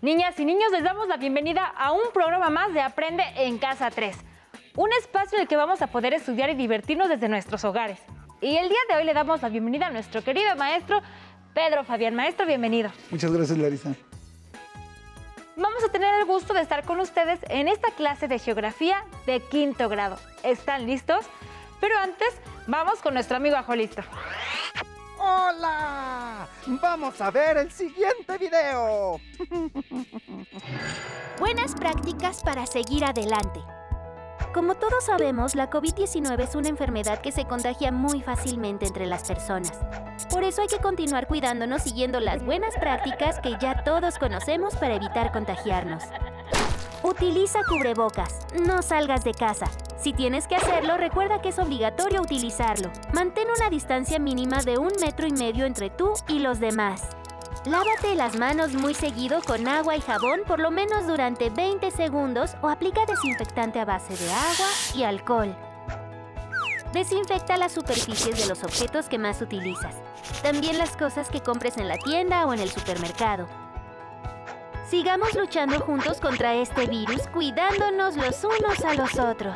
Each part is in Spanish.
Niñas y niños, les damos la bienvenida a un programa más de Aprende en Casa 3. Un espacio en el que vamos a poder estudiar y divertirnos desde nuestros hogares. Y el día de hoy le damos la bienvenida a nuestro querido maestro Pedro Fabián. Maestro, bienvenido. Muchas gracias, Larisa. Vamos a tener el gusto de estar con ustedes en esta clase de geografía de quinto grado. ¿Están listos? Pero antes, vamos con nuestro amigo Ajolisto. ¡Hola! ¡Vamos a ver el siguiente video! Buenas prácticas para seguir adelante. Como todos sabemos, la COVID-19 es una enfermedad que se contagia muy fácilmente entre las personas. Por eso hay que continuar cuidándonos siguiendo las buenas prácticas que ya todos conocemos para evitar contagiarnos. Utiliza cubrebocas. No salgas de casa. Si tienes que hacerlo, recuerda que es obligatorio utilizarlo. Mantén una distancia mínima de 1,5 metros entre tú y los demás. Lávate las manos muy seguido con agua y jabón por lo menos durante 20 segundos o aplica desinfectante a base de agua y alcohol. Desinfecta las superficies de los objetos que más utilizas. También las cosas que compres en la tienda o en el supermercado. Sigamos luchando juntos contra este virus, cuidándonos los unos a los otros.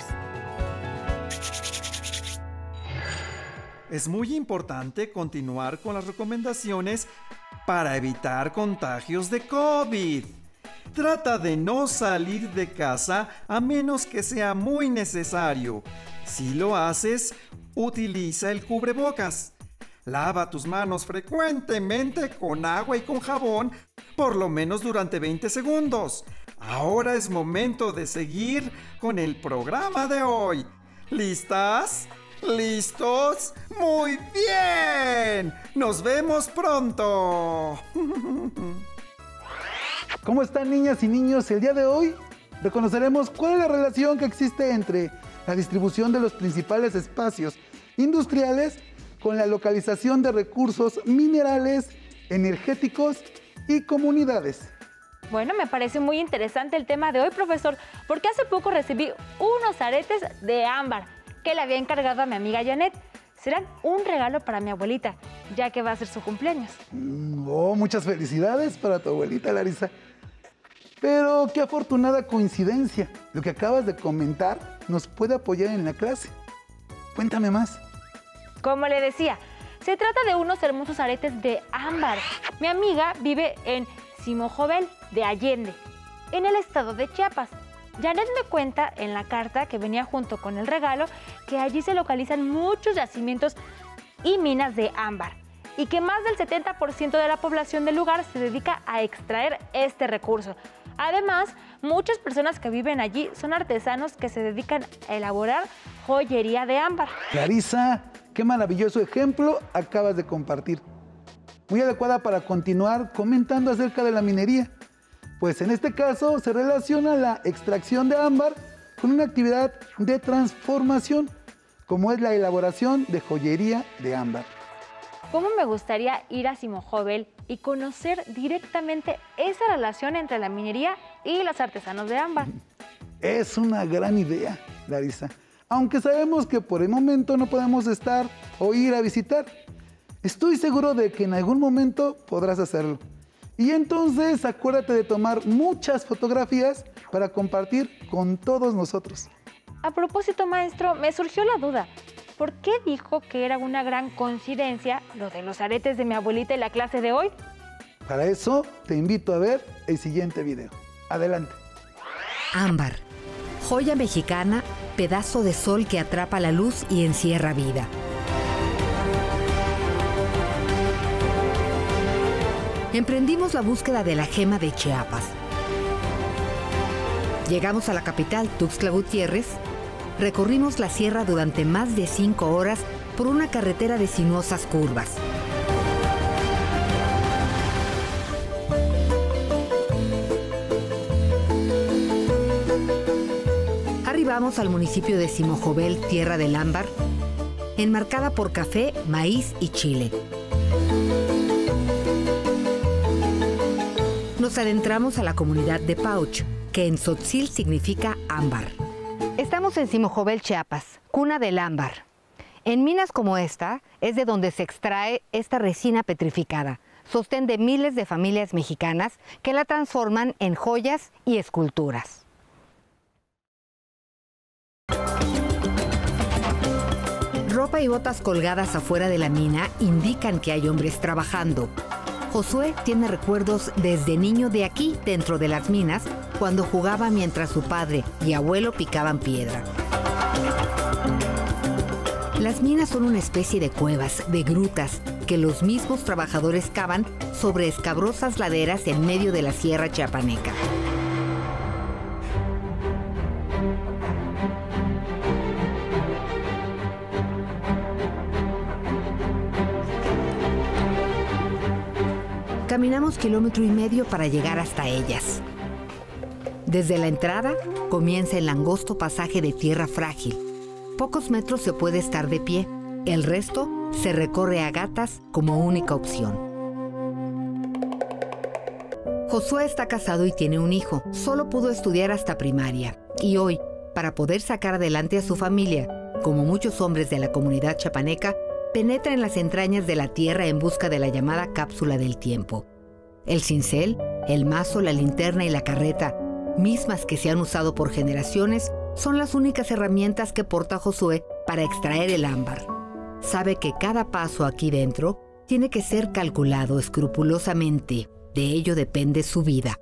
Es muy importante continuar con las recomendaciones para evitar contagios de COVID. Trata de no salir de casa a menos que sea muy necesario. Si lo haces, utiliza el cubrebocas. Lava tus manos frecuentemente con agua y con jabón, por lo menos durante 20 segundos. Ahora es momento de seguir con el programa de hoy. ¿Listas? ¿Listos? ¡Muy bien! ¡Nos vemos pronto! ¿Cómo están, niñas y niños? El día de hoy reconoceremos cuál es la relación que existe entre la distribución de los principales espacios industriales con la localización de recursos minerales, energéticos y comunidades. Bueno, me parece muy interesante el tema de hoy, profesor, porque hace poco recibí unos aretes de ámbar que le había encargado a mi amiga Janet. Serán un regalo para mi abuelita, ya que va a ser su cumpleaños. Oh, muchas felicidades para tu abuelita, Larisa. Pero qué afortunada coincidencia. Lo que acabas de comentar nos puede apoyar en la clase. Cuéntame más. Como le decía, se trata de unos hermosos aretes de ámbar. Mi amiga vive en Simojovel de Allende, en el estado de Chiapas. Janet me cuenta en la carta que venía junto con el regalo que allí se localizan muchos yacimientos y minas de ámbar y que más del 70% de la población del lugar se dedica a extraer este recurso. Además, muchas personas que viven allí son artesanos que se dedican a elaborar joyería de ámbar. Clarisa, qué maravilloso ejemplo acabas de compartir. Muy adecuada para continuar comentando acerca de la minería. Pues en este caso se relaciona la extracción de ámbar con una actividad de transformación, como es la elaboración de joyería de ámbar. ¿Cómo me gustaría ir a Simojovel y conocer directamente esa relación entre la minería y los artesanos de ámbar? Es una gran idea, Larisa. Aunque sabemos que por el momento no podemos estar o ir a visitar, estoy seguro de que en algún momento podrás hacerlo. Y entonces acuérdate de tomar muchas fotografías para compartir con todos nosotros. A propósito, maestro, me surgió la duda. ¿Por qué dijo que era una gran coincidencia lo de los aretes de mi abuelita en la clase de hoy? Para eso te invito a ver el siguiente video. Adelante. Ámbar, joya mexicana, pedazo de sol que atrapa la luz y encierra vida. Emprendimos la búsqueda de la gema de Chiapas. Llegamos a la capital, Tuxtla Gutiérrez. Recorrimos la sierra durante más de 5 horas por una carretera de sinuosas curvas. Arribamos al municipio de Simojovel, tierra del ámbar, enmarcada por café, maíz y chile. Nos adentramos a la comunidad de Pauch, que en tzotzil significa ámbar. Estamos en Simojovel, Chiapas, cuna del ámbar. En minas como esta es de donde se extrae esta resina petrificada, sostén de miles de familias mexicanas que la transforman en joyas y esculturas. Ropa y botas colgadas afuera de la mina indican que hay hombres trabajando. Josué tiene recuerdos desde niño de aquí, dentro de las minas, cuando jugaba mientras su padre y abuelo picaban piedra. Las minas son una especie de cuevas, de grutas, que los mismos trabajadores cavan sobre escabrosas laderas en medio de la sierra chiapaneca. Caminamos 1,5 kilómetros para llegar hasta ellas. Desde la entrada comienza el angosto pasaje de tierra frágil. Pocos metros se puede estar de pie. El resto se recorre a gatas como única opción. Josué está casado y tiene un hijo. Solo pudo estudiar hasta primaria. Y hoy, para poder sacar adelante a su familia, como muchos hombres de la comunidad chiapaneca, penetra en las entrañas de la tierra en busca de la llamada cápsula del tiempo. El cincel, el mazo, la linterna y la carreta, mismas que se han usado por generaciones, son las únicas herramientas que porta Josué para extraer el ámbar. Sabe que cada paso aquí dentro tiene que ser calculado escrupulosamente. De ello depende su vida.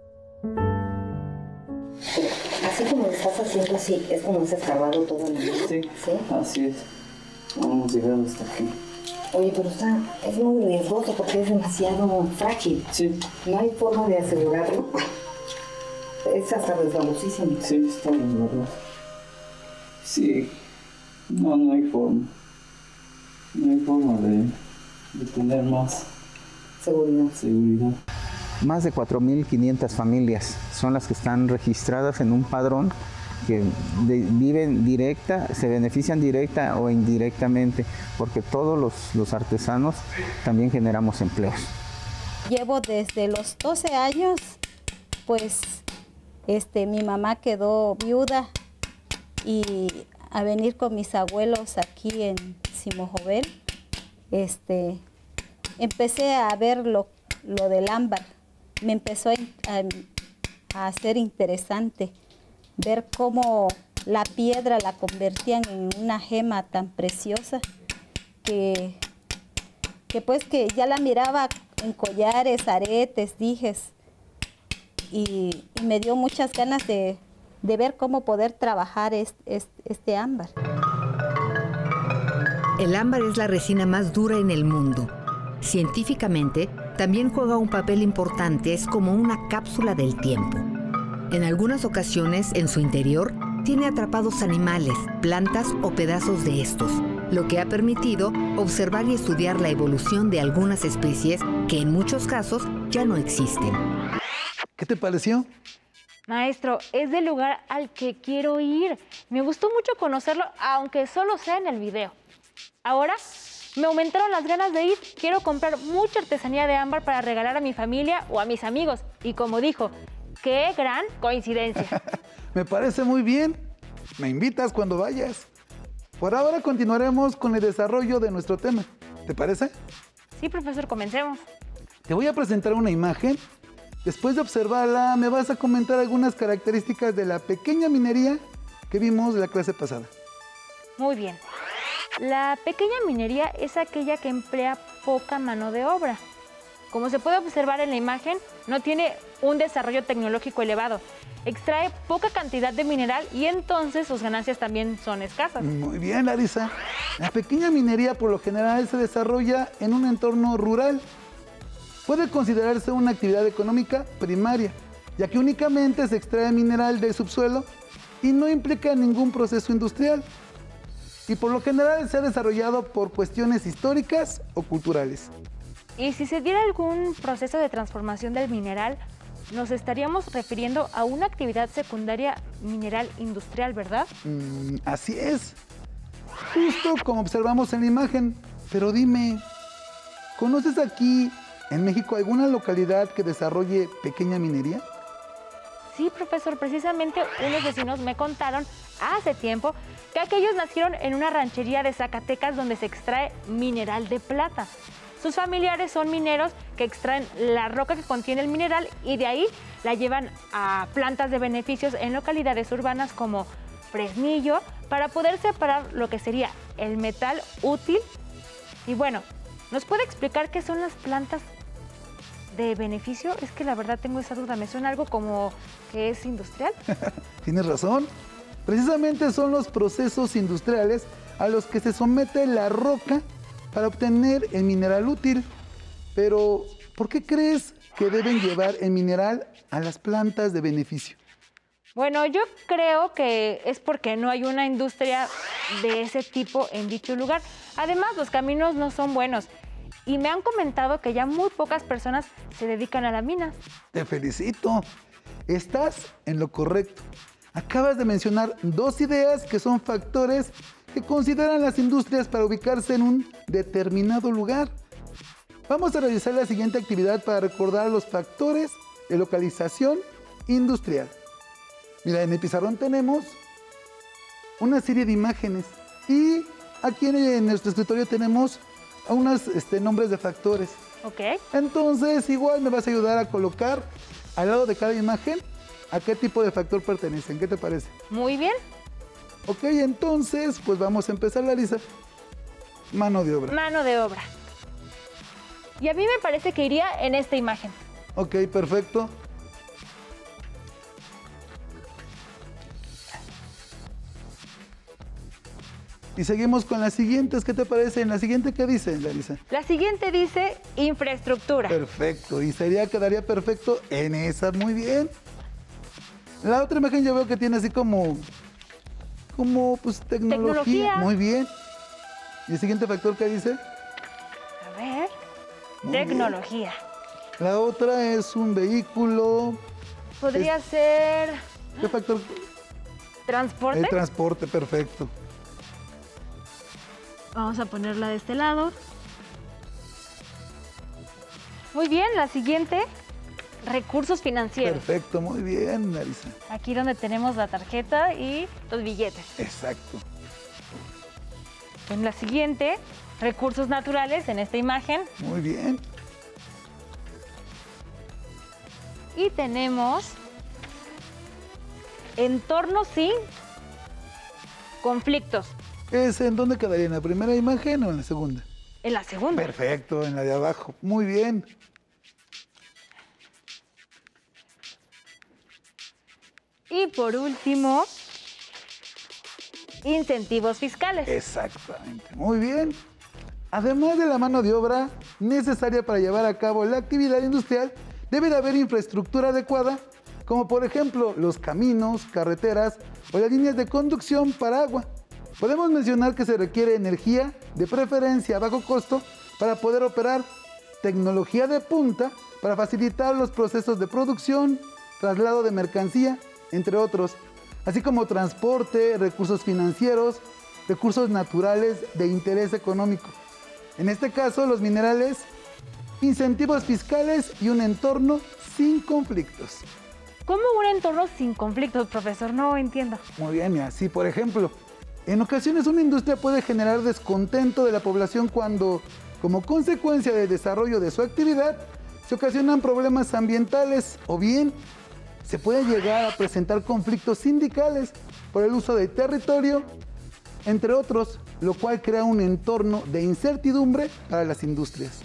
Así como lo estás haciendo, así es como has escarbado todo el mundo. Sí, ¿sí? Así es. Vamos llegando hasta aquí. Oye, pero es muy riesgoso porque es demasiado frágil. Sí. No hay forma de asegurarlo. Es hasta resbalosísimo. Sí, está resbaloso. Sí. No hay forma. No hay forma de tener más seguridad. Más de 4.500 familias son las que están registradas en un padrón que viven se benefician directa o indirectamente, porque todos los artesanos también generamos empleos. Llevo desde los 12 años, pues mi mamá quedó viuda y a venir con mis abuelos aquí en Simojovel, empecé a ver lo del ámbar. Me empezó a hacer interesante ver cómo la piedra la convertían en una gema tan preciosa que ya la miraba en collares, aretes, dijes, y me dio muchas ganas de ver cómo poder trabajar este ámbar. El ámbar es la resina más dura en el mundo. Científicamente, también juega un papel importante, es como una cápsula del tiempo. En algunas ocasiones, en su interior, tiene atrapados animales, plantas o pedazos de estos, lo que ha permitido observar y estudiar la evolución de algunas especies que en muchos casos ya no existen. ¿Qué te pareció? Maestro, es del lugar al que quiero ir. Me gustó mucho conocerlo, aunque solo sea en el video. Ahora me aumentaron las ganas de ir. Quiero comprar mucha artesanía de ámbar para regalar a mi familia o a mis amigos. Y como dijo, ¡qué gran coincidencia! Me parece muy bien. Me invitas cuando vayas. Por ahora continuaremos con el desarrollo de nuestro tema. ¿Te parece? Sí, profesor, comencemos. Te voy a presentar una imagen. Después de observarla, me vas a comentar algunas características de la pequeña minería que vimos en la clase pasada. Muy bien. La pequeña minería es aquella que emplea poca mano de obra. Como se puede observar en la imagen, no tiene un desarrollo tecnológico elevado. Extrae poca cantidad de mineral y entonces sus ganancias también son escasas. Muy bien, Larisa. La pequeña minería por lo general se desarrolla en un entorno rural. Puede considerarse una actividad económica primaria, ya que únicamente se extrae mineral del subsuelo y no implica ningún proceso industrial. Y por lo general se ha desarrollado por cuestiones históricas o culturales. Y si se diera algún proceso de transformación del mineral, nos estaríamos refiriendo a una actividad secundaria mineral industrial, ¿verdad? Así es. Justo como observamos en la imagen. Pero dime, ¿conoces aquí en México alguna localidad que desarrolle pequeña minería? Sí, profesor, precisamente unos vecinos me contaron hace tiempo que aquellos nacieron en una ranchería de Zacatecas donde se extrae mineral de plata. Sus familiares son mineros que extraen la roca que contiene el mineral y de ahí la llevan a plantas de beneficios en localidades urbanas como Fresnillo para poder separar lo que sería el metal útil. Y bueno, ¿nos puede explicar qué son las plantas de beneficio? Es que la verdad tengo esa duda, me suena algo como que es industrial. Tienes razón. Precisamente son los procesos industriales a los que se somete la roca para obtener el mineral útil. Pero, ¿por qué crees que deben llevar el mineral a las plantas de beneficio? Bueno, yo creo que es porque no hay una industria de ese tipo en dicho lugar. Además, los caminos no son buenos. Y me han comentado que ya muy pocas personas se dedican a la mina. Te felicito. Estás en lo correcto. Acabas de mencionar dos ideas que son factores que consideran las industrias para ubicarse en un determinado lugar. Vamos a realizar la siguiente actividad para recordar los factores de localización industrial. Mira, en el pizarrón tenemos una serie de imágenes y aquí en nuestro escritorio tenemos unos nombres de factores. Ok. Entonces, igual me vas a ayudar a colocar al lado de cada imagen a qué tipo de factor pertenecen. ¿Qué te parece? Muy bien. Ok, entonces, pues vamos a empezar, Larisa. Mano de obra. Mano de obra. Y a mí me parece que iría en esta imagen. Ok, perfecto. Y seguimos con las siguientes. ¿Qué te parece? En la siguiente, ¿qué dice, Larisa? La siguiente dice infraestructura. Perfecto. Y quedaría perfecto en esa. Muy bien. La otra imagen yo veo que tiene así como pues tecnología. Muy bien. ¿Y el siguiente factor qué dice? A ver. Muy Tecnología. Bien. La otra es un vehículo. Podría ser... ¿Qué factor? ¿Transporte? El transporte, perfecto. Vamos a ponerla de este lado. Muy bien, la siguiente, recursos financieros. Perfecto, muy bien, Larisa. Aquí donde tenemos la tarjeta y los billetes. Exacto. En la siguiente, recursos naturales en esta imagen. Muy bien. Y tenemos entornos sin conflictos. ¿En dónde quedaría? ¿En la primera imagen o en la segunda? En la segunda. Perfecto, en la de abajo. Muy bien. Y por último, incentivos fiscales. Exactamente. Muy bien. Además de la mano de obra necesaria para llevar a cabo la actividad industrial, debe de haber infraestructura adecuada, como por ejemplo los caminos, carreteras o las líneas de conducción para agua. Podemos mencionar que se requiere energía, de preferencia a bajo costo, para poder operar, tecnología de punta para facilitar los procesos de producción, traslado de mercancía, entre otros, así como transporte, recursos financieros, recursos naturales de interés económico. En este caso, los minerales, incentivos fiscales y un entorno sin conflictos. ¿Cómo un entorno sin conflictos, profesor? No entiendo. Muy bien, y así, por ejemplo, en ocasiones una industria puede generar descontento de la población cuando, como consecuencia del desarrollo de su actividad, se ocasionan problemas ambientales o bien se puede llegar a presentar conflictos sindicales por el uso del territorio, entre otros, lo cual crea un entorno de incertidumbre para las industrias.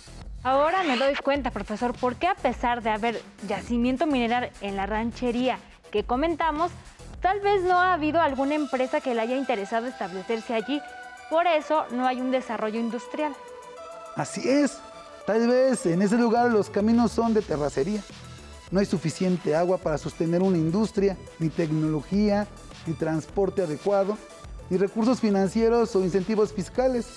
Ahora me doy cuenta, profesor, por qué a pesar de haber yacimiento mineral en la ranchería que comentamos, tal vez no ha habido alguna empresa que le haya interesado establecerse allí. Por eso no hay un desarrollo industrial. Así es. Tal vez en ese lugar los caminos son de terracería. No hay suficiente agua para sostener una industria, ni tecnología, ni transporte adecuado, ni recursos financieros o incentivos fiscales.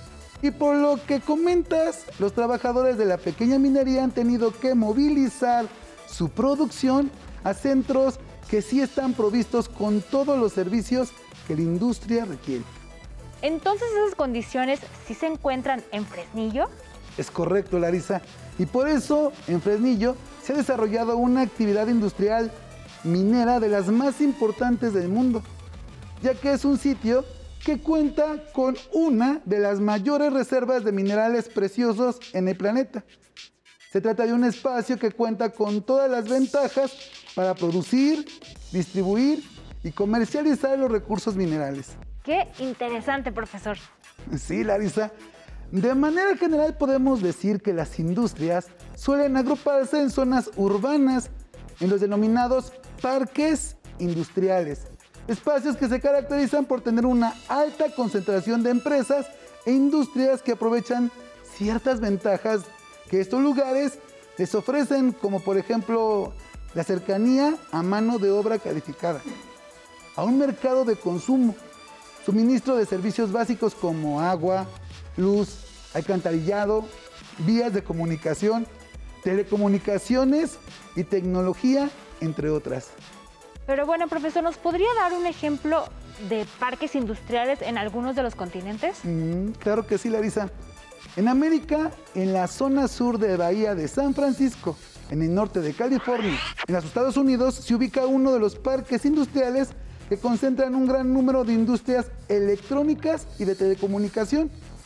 Y por lo que comentas, los trabajadores de la pequeña minería han tenido que movilizar su producción a centros que sí están provistos con todos los servicios que la industria requiere. Entonces, ¿esas condiciones sí se encuentran en Fresnillo? Es correcto, Larisa. Y por eso, en Fresnillo, se ha desarrollado una actividad industrial minera de las más importantes del mundo, ya que es un sitio que cuenta con una de las mayores reservas de minerales preciosos en el planeta. Se trata de un espacio que cuenta con todas las ventajas para producir, distribuir y comercializar los recursos minerales. Qué interesante, profesor. Sí, Larisa. De manera general podemos decir que las industrias suelen agruparse en zonas urbanas, en los denominados parques industriales. Espacios que se caracterizan por tener una alta concentración de empresas e industrias que aprovechan ciertas ventajas que estos lugares les ofrecen, como por ejemplo la cercanía a mano de obra calificada, a un mercado de consumo, suministro de servicios básicos como agua, luz, alcantarillado, vías de comunicación, telecomunicaciones y tecnología, entre otras. Pero bueno, profesor, ¿nos podría dar un ejemplo de parques industriales en algunos de los continentes? Claro que sí, Larisa. En América, en la zona sur de Bahía de San Francisco, en el norte de California, en los Estados Unidos, se ubica uno de los parques industriales que concentran un gran número de industrias electrónicas y de telecomunicación,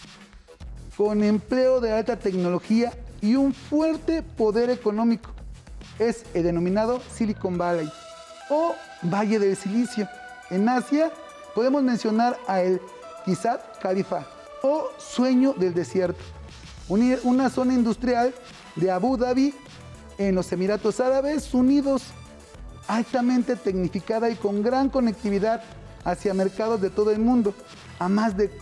con empleo de alta tecnología y un fuerte poder económico. Es el denominado Silicon Valley o Valle del Silicio. En Asia podemos mencionar a el Qizad Khalifa o Sueño del Desierto, una zona industrial de Abu Dhabi en los Emiratos Árabes Unidos, altamente tecnificada y con gran conectividad hacia mercados de todo el mundo, a más de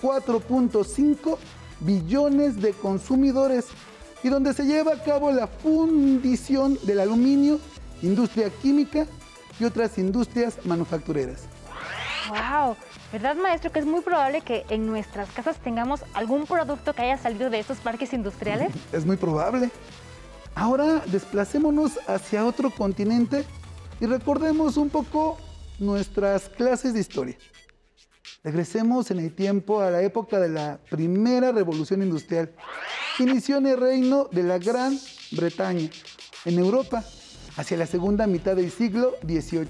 4.5 billones de consumidores, y donde se lleva a cabo la fundición del aluminio, industria química y otras industrias manufactureras. ¡Wow! ¿Verdad, maestro, que es muy probable que en nuestras casas tengamos algún producto que haya salido de estos parques industriales? Es muy probable. Ahora desplacémonos hacia otro continente y recordemos un poco nuestras clases de historia. Regresemos en el tiempo a la época de la primera revolución industrial, que inició en el reino de la Gran Bretaña, en Europa, hacia la segunda mitad del siglo XVIII.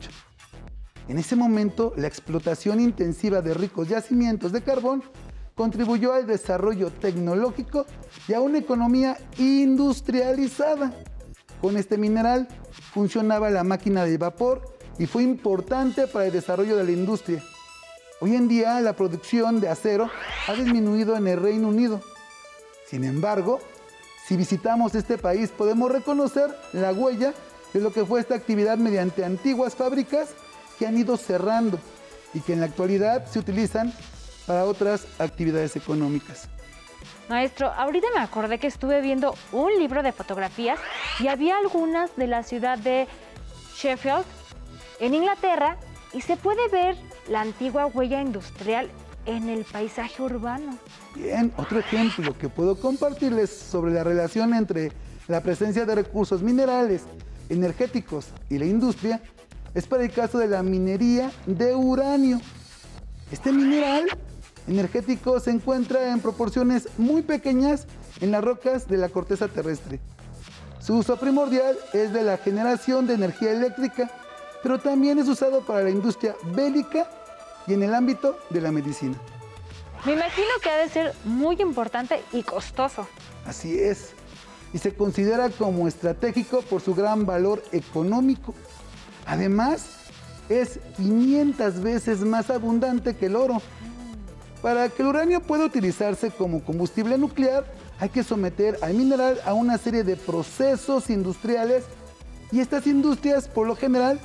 En ese momento, la explotación intensiva de ricos yacimientos de carbón contribuyó al desarrollo tecnológico y a una economía industrializada. Con este mineral funcionaba la máquina de vapor y fue importante para el desarrollo de la industria. Hoy en día, la producción de acero ha disminuido en el Reino Unido. Sin embargo, si visitamos este país, podemos reconocer la huella de lo que fue esta actividad mediante antiguas fábricas que han ido cerrando y que en la actualidad se utilizan para otras actividades económicas. Maestro, ahorita me acordé que estuve viendo un libro de fotografías y había algunas de la ciudad de Sheffield, en Inglaterra, y se puede ver la antigua huella industrial en el paisaje urbano. Bien, otro ejemplo que puedo compartirles sobre la relación entre la presencia de recursos minerales, energéticos y la industria es para el caso de la minería de uranio. Este mineral energético se encuentra en proporciones muy pequeñas en las rocas de la corteza terrestre. Su uso primordial es de la generación de energía eléctrica, pero también es usado para la industria bélica y en el ámbito de la medicina. Me imagino que ha de ser muy importante y costoso. Así es, y se considera como estratégico por su gran valor económico. Además, es 500 veces más abundante que el oro. Para que el uranio pueda utilizarse como combustible nuclear, hay que someter al mineral a una serie de procesos industriales, y estas industrias, por lo general,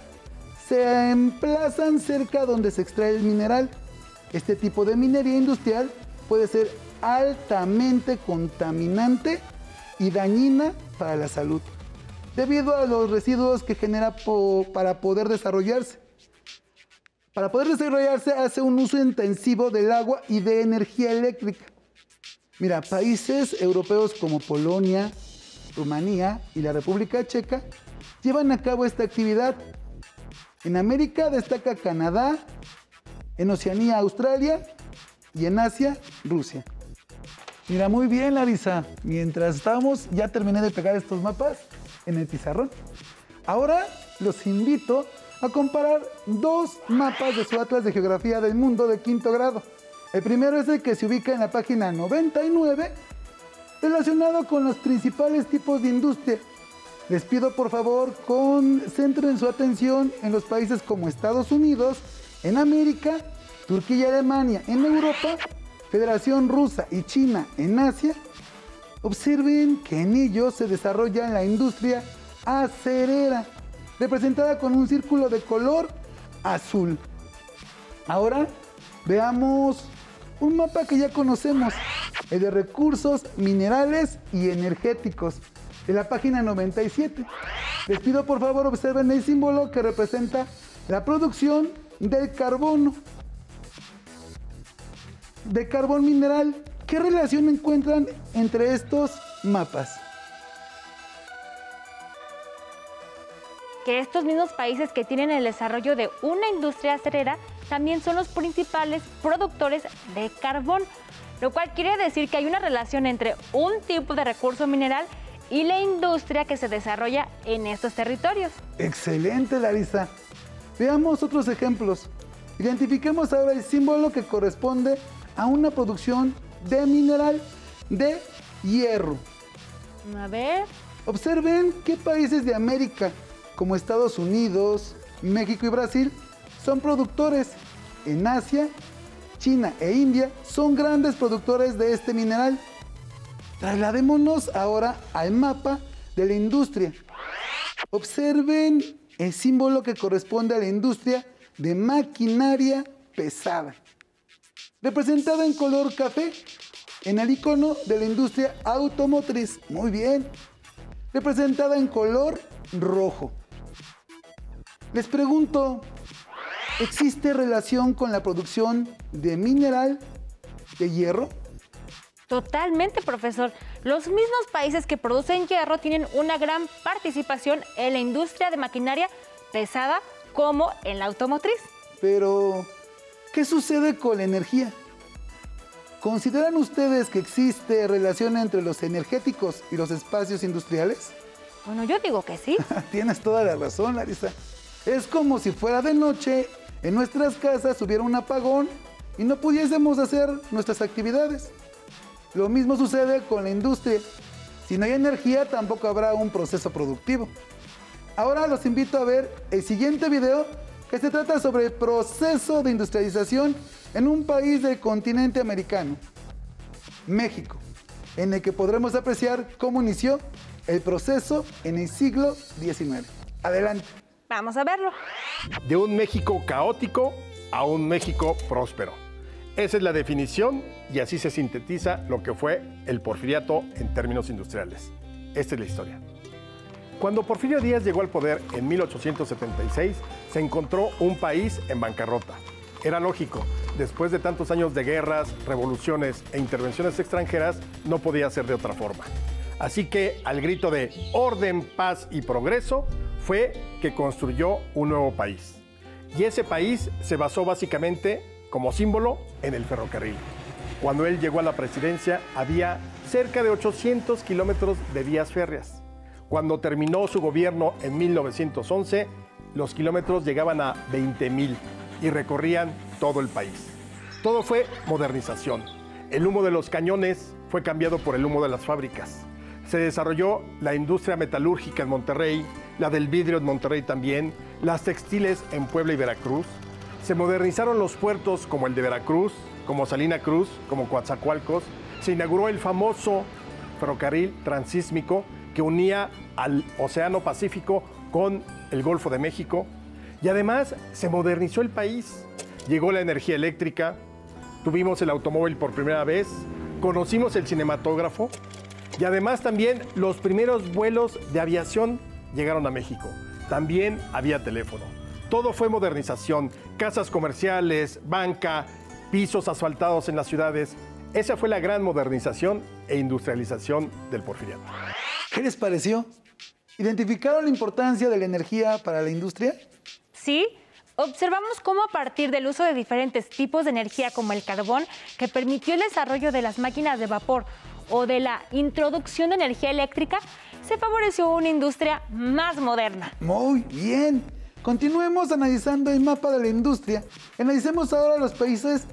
se emplazan cerca donde se extrae el mineral. Este tipo de minería industrial puede ser altamente contaminante y dañina para la salud, debido a los residuos que genera para poder desarrollarse. Para poder desarrollarse hace un uso intensivo del agua y de energía eléctrica. Mira, países europeos como Polonia, Rumanía y la República Checa llevan a cabo esta actividad. En América destaca Canadá, en Oceanía Australia y en Asia Rusia. Mira, muy bien, Larisa. Mientras estábamos, ya terminé de pegar estos mapas en el pizarrón. Ahora los invito a comparar dos mapas de su Atlas de Geografía del Mundo de 5º grado. El primero es el que se ubica en la página 99, relacionado con los principales tipos de industria. Les pido por favor concentren su atención en los países como Estados Unidos, en América, Turquía y Alemania en Europa, Federación Rusa y China en Asia. Observen que en ellos se desarrolla la industria acerera, representada con un círculo de color azul. Ahora veamos un mapa que ya conocemos, el de recursos minerales y energéticos, de la página 97. Les pido por favor observen el símbolo que representa la producción del carbono. De carbón mineral, ¿qué relación encuentran entre estos mapas? Que estos mismos países que tienen el desarrollo de una industria acerera también son los principales productores de carbón, lo cual quiere decir que hay una relación entre un tipo de recurso mineral y la industria que se desarrolla en estos territorios. Excelente, Larisa. Veamos otros ejemplos. Identifiquemos ahora el símbolo que corresponde a una producción de mineral de hierro. A ver. Observen qué países de América, como Estados Unidos, México y Brasil, son productores. En Asia, China e India son grandes productores de este mineral. Trasladémonos ahora al mapa de la industria. Observen el símbolo que corresponde a la industria de maquinaria pesada, representada en color café en el icono de la industria automotriz. Muy bien. Representada en color rojo. Les pregunto, ¿existe relación con la producción de mineral de hierro? Totalmente, profesor. Los mismos países que producen hierro tienen una gran participación en la industria de maquinaria pesada como en la automotriz. Pero, ¿qué sucede con la energía? ¿Consideran ustedes que existe relación entre los energéticos y los espacios industriales? Bueno, yo digo que sí. Tienes toda la razón, Larisa. Es como si fuera de noche, en nuestras casas hubiera un apagón y no pudiésemos hacer nuestras actividades. Lo mismo sucede con la industria. Si no hay energía, tampoco habrá un proceso productivo. Ahora los invito a ver el siguiente video, que se trata sobre el proceso de industrialización en un país del continente americano, México, en el que podremos apreciar cómo inició el proceso en el siglo XIX. Adelante. Vamos a verlo. De un México caótico a un México próspero. Esa es la definición y así se sintetiza lo que fue el porfiriato en términos industriales. Esta es la historia. Cuando Porfirio Díaz llegó al poder en 1876, se encontró un país en bancarrota. Era lógico, después de tantos años de guerras, revoluciones e intervenciones extranjeras, no podía ser de otra forma. Así que, al grito de orden, paz y progreso, fue que construyó un nuevo país. Y ese país se basó básicamente, como símbolo, en el ferrocarril. Cuando él llegó a la presidencia, había cerca de 800 kilómetros de vías férreas. Cuando terminó su gobierno en 1911, los kilómetros llegaban a 20,000 y recorrían todo el país. Todo fue modernización. El humo de los cañones fue cambiado por el humo de las fábricas. Se desarrolló la industria metalúrgica en Monterrey, la del vidrio en Monterrey también, las textiles en Puebla y Veracruz. Se modernizaron los puertos como el de Veracruz, como Salina Cruz, como Coatzacoalcos. Se inauguró el famoso ferrocarril transísmico que unía al Océano Pacífico con el Golfo de México. Y además se modernizó el país. Llegó la energía eléctrica, tuvimos el automóvil por primera vez, conocimos el cinematógrafo y además también los primeros vuelos de aviación llegaron a México. También había teléfono. Todo fue modernización, casas comerciales, banca, pisos asfaltados en las ciudades. Esa fue la gran modernización e industrialización del porfiriato. ¿Qué les pareció? ¿Identificaron la importancia de la energía para la industria? Sí, observamos cómo a partir del uso de diferentes tipos de energía como el carbón, que permitió el desarrollo de las máquinas de vapor o de la introducción de energía eléctrica, se favoreció una industria más moderna. Muy bien. Continuemos analizando el mapa de la industria. Analicemos ahora los países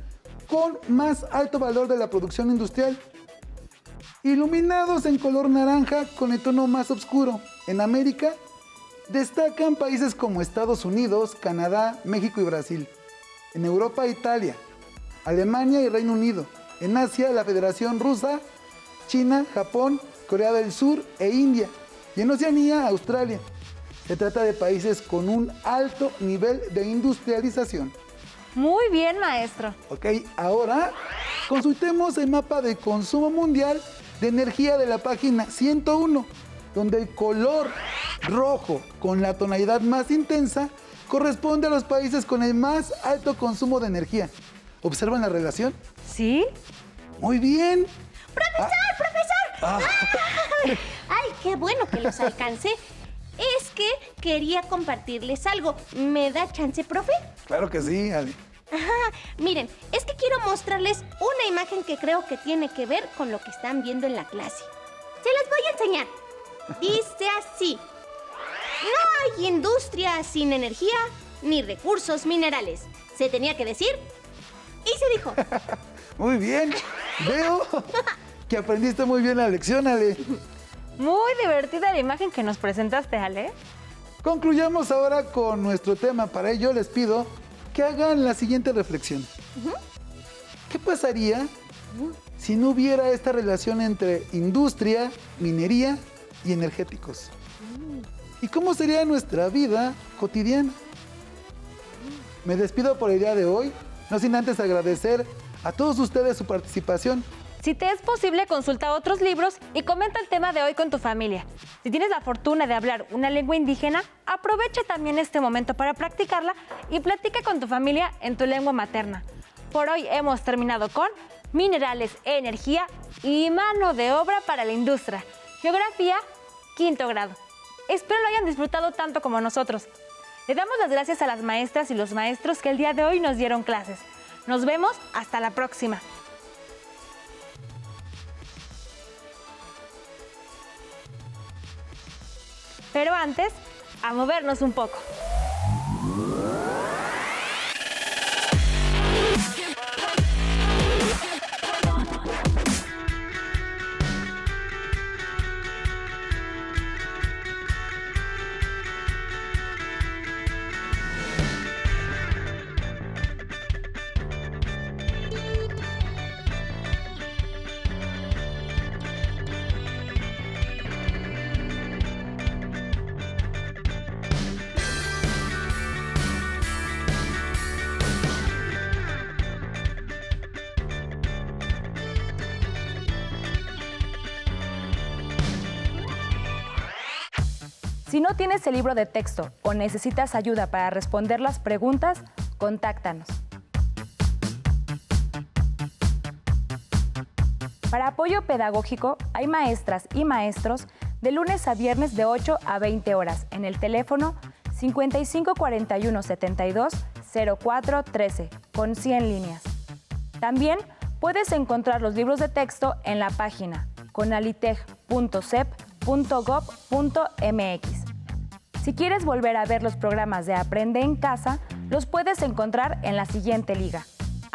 con más alto valor de la producción industrial. Iluminados en color naranja con el tono más oscuro. En América destacan países como Estados Unidos, Canadá, México y Brasil. En Europa, Italia, Alemania y Reino Unido. En Asia, la Federación Rusa, China, Japón, Corea del Sur e India. Y en Oceanía, Australia. Se trata de países con un alto nivel de industrialización. Muy bien, maestro. Ok, ahora consultemos el mapa de consumo mundial de energía de la página 101, donde el color rojo con la tonalidad más intensa corresponde a los países con el más alto consumo de energía. ¿Observan la relación? ¿Sí? Muy bien. ¡Profesor! ¡Ay, qué bueno que los alcancé! Es que quería compartirles algo. ¿Me da chance, profe? Claro que sí, Ale. Miren, es que quiero mostrarles una imagen que creo que tiene que ver con lo que están viendo en la clase. Se las voy a enseñar. Dice así: no hay industria sin energía ni recursos minerales. ¿Se tenía que decir? Y se dijo. Muy bien. Veo que aprendiste muy bien la lección, Ale. Muy divertida la imagen que nos presentaste, Ale. Concluyamos ahora con nuestro tema. Para ello les pido que hagan la siguiente reflexión. ¿Qué pasaría si no hubiera esta relación entre industria, minería y energéticos? ¿Y cómo sería nuestra vida cotidiana? Me despido por el día de hoy, no sin antes agradecer a todos ustedes su participación. Si te es posible, consulta otros libros y comenta el tema de hoy con tu familia. Si tienes la fortuna de hablar una lengua indígena, aprovecha también este momento para practicarla y platica con tu familia en tu lengua materna. Por hoy hemos terminado con minerales, energía y mano de obra para la industria. Geografía, 5º grado. Espero lo hayan disfrutado tanto como nosotros. Le damos las gracias a las maestras y los maestros que el día de hoy nos dieron clases. Nos vemos hasta la próxima. Pero antes, a movernos un poco. Si no tienes el libro de texto o necesitas ayuda para responder las preguntas, contáctanos. Para apoyo pedagógico, hay maestras y maestros de lunes a viernes de 8 a 20 horas en el teléfono 55 41 72 04 13 con 100 líneas. También puedes encontrar los libros de texto en la página conaliteg.cep.gov.mx. Si quieres volver a ver los programas de Aprende en Casa, los puedes encontrar en la siguiente liga: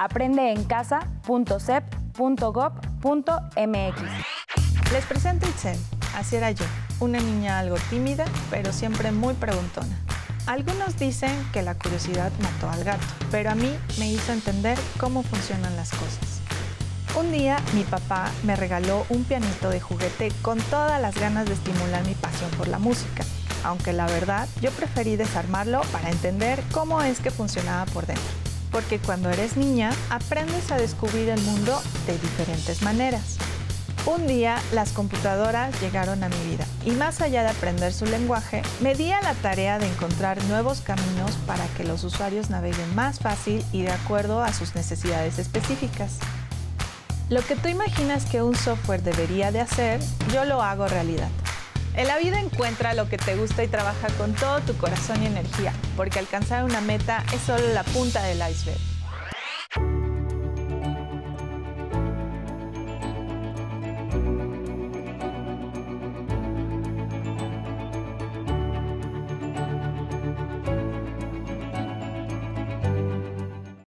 aprendeencasa.cep.gov.mx. Les presento Itzel. Así era yo, una niña algo tímida, pero siempre muy preguntona. Algunos dicen que la curiosidad mató al gato, pero a mí me hizo entender cómo funcionan las cosas. Un día mi papá me regaló un pianito de juguete con todas las ganas de estimular mi pasión por la música, aunque la verdad yo preferí desarmarlo para entender cómo es que funcionaba por dentro. Porque cuando eres niña aprendes a descubrir el mundo de diferentes maneras. Un día las computadoras llegaron a mi vida y más allá de aprender su lenguaje, me di a la tarea de encontrar nuevos caminos para que los usuarios naveguen más fácil y de acuerdo a sus necesidades específicas. Lo que tú imaginas que un software debería de hacer, yo lo hago realidad. En la vida encuentra lo que te gusta y trabaja con todo tu corazón y energía, porque alcanzar una meta es solo la punta del iceberg.